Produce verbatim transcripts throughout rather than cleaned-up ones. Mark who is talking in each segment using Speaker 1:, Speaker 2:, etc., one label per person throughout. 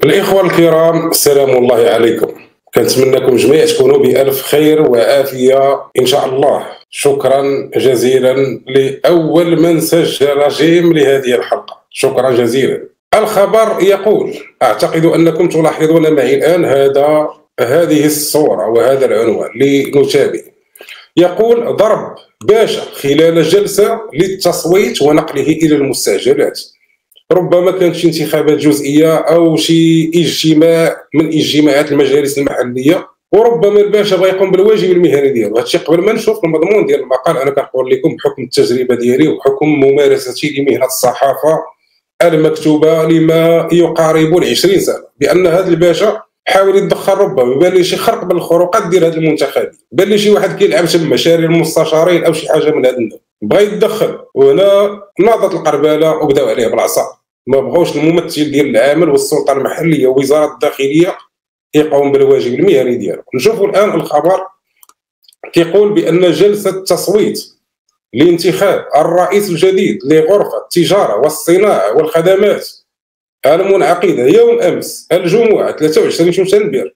Speaker 1: الإخوة الكرام، السلام الله عليكم. كنتمنىكم جميع تكونوا بألف خير وعافية إن شاء الله. شكرا جزيلا لأول من سجل جيم لهذه الحلقة، شكرا جزيلا. الخبر يقول، أعتقد أنكم تلاحظون معي الآن هذا هذه الصورة وهذا العنوان لنتابع. يقول: ضرب باشا خلال جلسة للتصويت ونقله إلى المستعجلات. ربما كانت شي انتخابات جزئيه او شي اجتماع من اجتماعات المجالس المحليه، وربما الباشا بغى يقوم بالواجب المهني ديالو. هادشي قبل ما نشوف المضمون ديال المقال انا كنقول لكم بحكم التجربه ديالي وبحكم ممارستي لمهنه الصحافه المكتوبه لما يقارب العشرين سنه، بان هذا الباشا حاول يتدخل، ربما بان لي شي خرق من الخروقات ديال هذا المنتخبات، بان لي شي واحد كيلعب تما شاري المستشارين او شي حاجه من هذا النوع، بغى يتدخل. وهنا ناضت القرباله وبداو عليه بالعصا، ما بغاوش الممثل ديال العمل والسلطه المحليه ووزاره الداخليه يقوم بالواجب المهني ديالو. نشوفوا الان الخبر كيقول بان جلسه التصويت لانتخاب الرئيس الجديد لغرفه التجاره والصناعه والخدمات المنعقده يوم امس الجمعه ثلاثة وعشرين شتنبر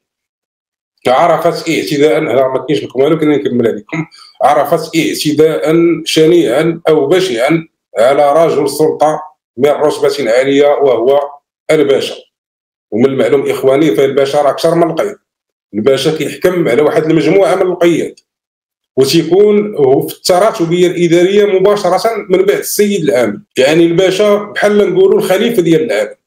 Speaker 1: عرفت اعتداء، هنا ما كاينش لكم والو كنا نكملها لكم، عرفت اعتداء شنيعا او بشعا على رجل سلطه من رتبة عالية وهو الباشا. ومن المعلوم إخواني فالباشا راه أكثر من القيد، الباشا كيحكم على واحد المجموعة من القياد وتيكون في التراتبية الإدارية مباشرة من بعد السيد العامل، يعني الباشا بحال نقولوا الخليفة ديال العامل،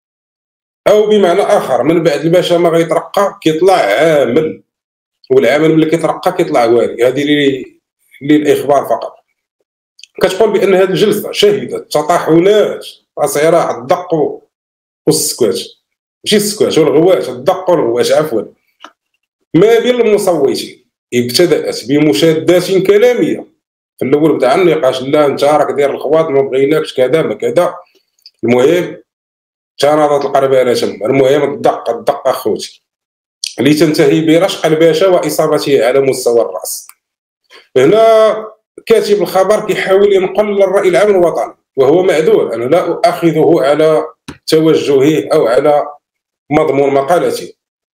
Speaker 1: أو بمعنى آخر من بعد الباشا ما غيترقى كيطلع عامل، والعامل ملي كيترقى كيطلع والي. هذه للإخبار فقط. كتقول بان هذه الجلسه شهدت تطاحنات صراع الدق والسكوات، ماشي السكوات والغواش، الدق والغواش عفوا، ما بين المصوتين. ابتدات بمشادات كلاميه. في الاول بدا النقاش، لا انت راك داير الخواط ما بغيناكش كذا ما كذا. المهم تناضت القربانه تما، المهم الدق الدق اخوتي، لتنتهي برشق الباشا واصابته على مستوى الراس. هنا كاتب الخبر كيحاول ينقل الرأي العام الوطني، وهو معذور، أنا لا أؤاخذه على توجهه أو على مضمون مقالته.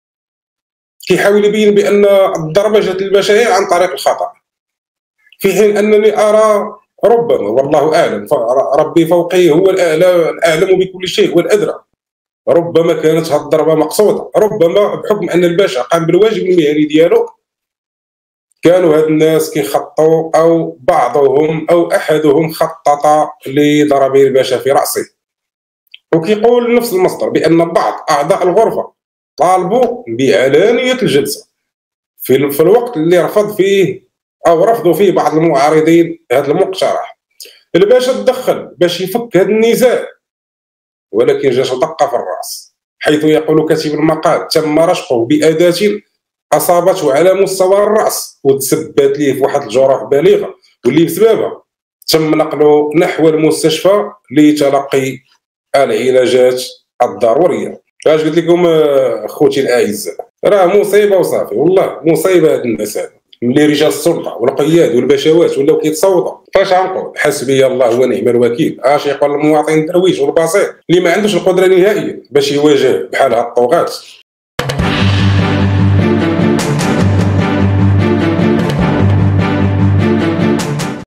Speaker 1: كيحاول يبين بأن الضربة جات للباشا عن طريق الخطأ، في حين أنني أرى ربما والله أعلم، ربي فوقي هو الأعلى الأعلم بكل شيء والأدرى، ربما كانت هذه الضربة مقصودة، ربما بحكم أن الباشا قام بالواجب المهني ديالو كانوا هاد الناس كيخططوا او بعضهم او احدهم خطط لضرب الباشا في راسه. وكيقول نفس المصدر بان بعض اعضاء الغرفه طالبوا بعلانيه الجلسه في, في الوقت اللي رفض فيه او رفضوا فيه بعض المعارضين هذا المقترح. الباشا تدخل باش يفك هذا النزاع، ولكن جات دقه في الراس، حيث يقول كاتب المقال: تم رشقه باداه اصابته على مستوى الراس وتسببت ليه في واحد الجروح بالغه، واللي بسببها تم نقله نحو المستشفى لتلقي العلاجات الضروريه. اش قلت لكم اخوتي الاعزاء، راه مصيبه وصافي، والله مصيبه هاد الناس هادو، ملي رجال السلطه والقياد والبشوات ولاو كيتصوتوا. فاش غنقول؟ حسبي الله ونعم الوكيل. اش يقول المواطن الدرويش والبسيط اللي ما عندوش القدره نهائيا باش يواجه بحال هاد الطغاة